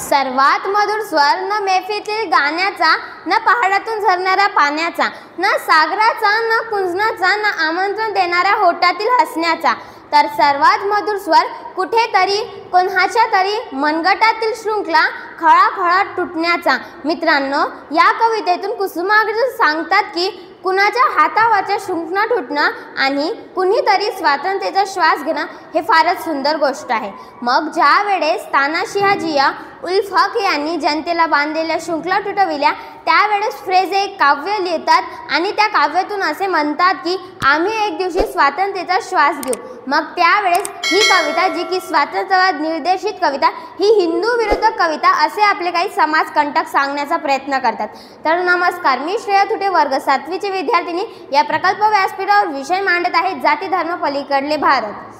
सर्वात मधुर स्वर न मैफिलीतील गाण्याचा, न पहाडातून झरणाऱ्या पाण्याचा, न सागराचा, न कुंजनाचा, न आमंत्रण देणाऱ्या होठातील हसण्याचा, तर सर्वात मधुर स्वर कुठेतरी कोणाच्या तरी मनगटातील शृंखला खळाखळाट तुटण्याचा। मित्रांनो, या कवितेतून कुसुमाग्रज सांगतात की कुणाच्या हातावरच्या शृंखला तुटणं आणि कुणीतरी स्वातंत्र्याचा श्वास घेणं हे फारच सुंदर गोष्ट आहे। मग ज्या वेळेस तानाशाह जिया उल हक यांनी जनतेला बांधलेल्या शृंखला तुटविल्या, त्यावेळेस फ्रेझे एक काव्य लिहितात आणि त्या काव्यातून असे म्हणतात की आम्ही एक दिवशी स्वातंत्र्याचा श्वास घेऊ। मग त्यावेळेस ही कविता, जी की स्वातंत्र्यवाद निर्देशित कविता, ही हिंदू विरुद्ध कविता असे आपले काही समाजकंटक सांगण्याचा प्रयत्न करतात। तर नमस्कार, मी श्रेया थुटे, वर्ग 7वीची विद्यार्थिनी, या प्रकल्प व्यासपीठावर विषय मांडत आहे जाती धर्म पलीकडले भारत।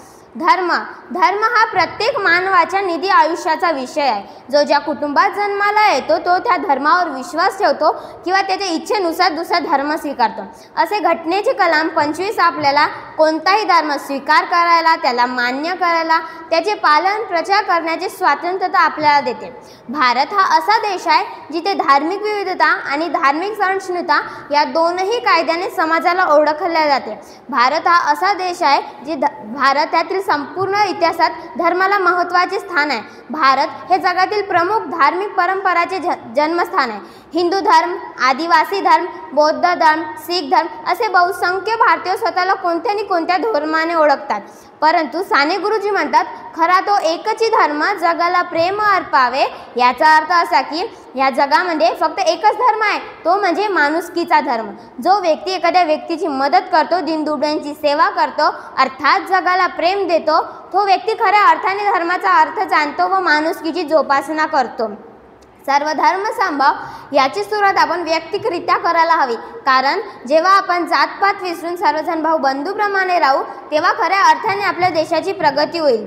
धर्म हा प्रत्येक मानवाच्या निधी आयुष्याचा विषय आहे। जो ज्या कुटुंबात जन्माला येतो तो त्या धर्मावर विश्वास ठेवतो किंवा त्याच्या इच्छेनुसार दुसरा धर्म स्वीकारतो। असे घटनेचे कलम 25 आपल्याला कोणताही धर्म स्वीकार करायला, त्याला मान्य करायला, त्याचे पालन प्रचार करण्याचे स्वातंत्र्य आपल्याला देते। भारत हा असा देश आहे जिथे धार्मिक विविधता आणि धार्मिक सहिष्णुता या दोनही कायद्याने समाजाला ओळखले जाते। भारत हा असा देश आहे जी भारतातील संपूर्ण इतिहासात धर्माला महत्त्वाचे स्थान आहे। भारत हे जगातील प्रमुख धार्मिक परंपराचे जन्मस्थान आहे। हिंदू धर्म, आदिवासी धर्म, बौद्ध धर्म, शीख धर्म असे बहुसंख्य भारतीय स्वतःला कोणत्या न कोणत्या धर्माने ओळखतात। परंतु साने गुरुजी म्हणतात, खरा तो एकच धर्म जगाला प्रेम अर्पावे। याचा अर्थ असा की या जगामध्ये फक्त एकच धर्म आहे, तो म्हणजे माणुसकीचा धर्म। जो व्यक्ती एखाद्या व्यक्तीची मदत करतो, दीनदुबळ्यांची सेवा करतो, अर्थात जगाला प्रेम देतो, तो व्यक्ती खऱ्या अर्थाने धर्माचा अर्थ जाणतो व माणुसकीची जोपासना करतो। सर्व धर्म समभाव याची सुरुवात आपण वैयक्तिकरित्या करायला हवी, कारण जेव्हा आपण जातपात विसरून सर्वजण भाऊ बंधूप्रमाणे राहू, तेव्हा खऱ्या अर्थाने आपल्या देशाची प्रगती होईल।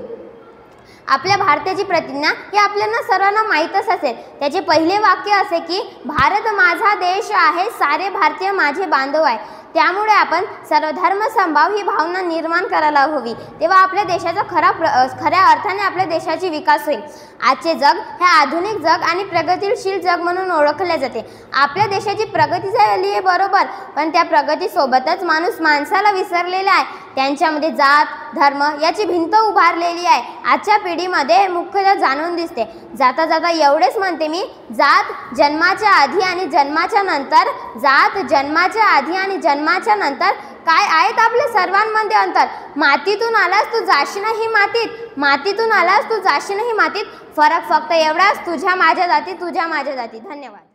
आपल्या भारताची प्रतिज्ञा ही आपल्याला सर्वांना माहीतच असेल। त्याचे पहिले वाक्य असे की भारत माझा देश आहे, सारे भारतीय माझे बांधव आहे। त्यामुळे आपण सर्व धर्म समभाव ही भावना निर्माण करायला हवी, तेव्हा आपल्या देशाचा खऱ्या अर्थाने आपल्या देशाची विकास होईल। आजचे जग हे आधुनिक जग आणि प्रगतिशील जग म्हणून ओळखले जाते। आपल्या देशाची प्रगती झाली आहे बरोबर, पण त्या प्रगतीसोबतच माणूस माणसाला विसरलेला आहे। त्यांच्यामध्ये जात धर्म याची भिंत उभारलेली आहे। आजच्या पिढीमध्ये मुख्यतः जाणून दिसते। जाता जाता एवढेच म्हणते मी, जात जन्माच्या आधी आणि जन्माच्या नंतर, जात जन्माच्या आधी आणि जन्माच्या नंतर काय आहेत आपल्या सर्वांमध्ये अंतर। मातीतून आलास तू जाशीनही मातीत, मातीतून आलास तू जाशीनही मातीत, फरक फक्त एवढाच, तुझ्या माझ्या जाती, तुझ्या माझ्या जाती। धन्यवाद।